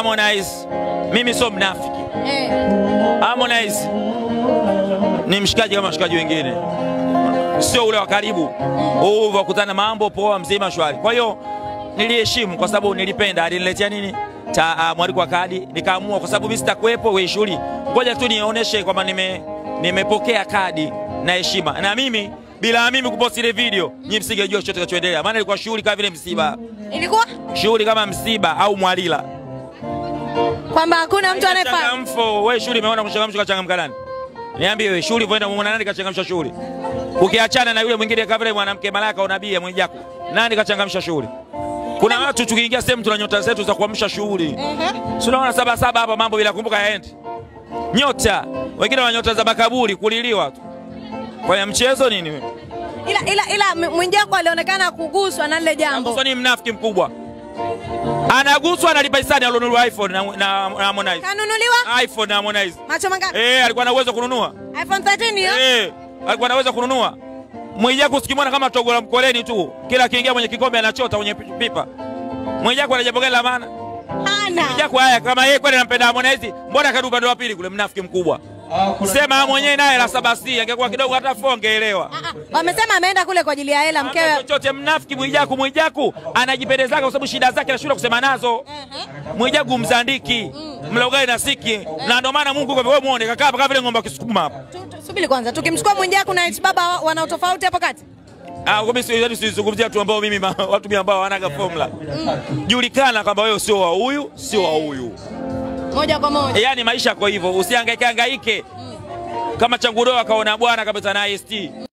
Harmonize, mimi sio mnafiki. Harmonize ni mshikaji kama mshikaji wengine, sio ule wa karibu. Wakutana mambo poa mzima shwari. Kwa hiyo niliheshimu kwa sababu nilipenda. Aliniletea nini? Mwaliko wa kadi, nikaamua kwa sababu mimi sitakuepo wewe Shughuli, ngoja tu nionyeshe kwamba nimepokea kadi na heshima. Na mimi bila mimi kupost ile video, nyinyi msingejua chochote kinachoendelea. Maana ilikuwa Shughuli kama vile msiba. Ilikuwa Shughuli kama msiba au mwalila. Kwamba hakuna mtu anayefahamu. Wewe Shughuli umeona kuchangamsha kachangamka nani? Niambie wewe Shughuli voenda muona nani kachangamsha Shughuli? Ukiachana na yule mwingine kama vile mwanamke malaka au nabii Mwijaku, nani kachangamsha Shughuli? Kuna watu tukiingia sehemu tuna nyota zetu za kuamsha Shughuli. Tunaona saba hapa mambo bila kumbuka yaendi. Nyota, wengine wana nyota za makaburi kuliliwa tu. Kwa ya mchezo nini wewe? Ila Mwijaku alionekana kuguswa na lile jambo. Aguswa ni mnafiki mkubwa. Anaguswa analipa hisani alionunua iPhone na Harmonize. Kanunuliwa? iPhone na Harmonize. Macho mangapi? Alikuwa na uwezo kununua. iPhone 13 hiyo? Alikuwa na uwezo kununua. Mwijaku sikimwona kama togo la mkoleni tu. Kila akiingia kwenye kikombe anachota kwenye pipa. Mwijaku ana jambo gani la maana? Hana. Mwijaku haya kama yeye kweli anampenda Harmonize, mbona kadupa ndo wa pili kule mnafiki mkubwa? Sema mwenyewe naye la sabasi angekuwa kidogo hata fongeelewa. Wamesema ameenda kule kwa ajili ya hela mkewe. Chochote mnafiki Mwijaku anajipendeza kwa sababu shida zake anashindwa kusema nazo. Mwijaku mzandiki, mlogai na siki. Na ndio maana Mungu kwa wewe muone kakaa hapa kama vile ng'ombe akisukuma hapa. Subiri kwanza, tukimchukua Mwijaku na Baba wana tofauti hapo kati? Kwa mimi sizungumzia watu ambao mimi watu ambao wanaga formula. Julikana kwamba wewe sio wa huyu, sio wa huyu. Moja kwa moja. Yaani maisha kwa hivyo, usihangaike kama changudoa kaona bwana kabisa na IST.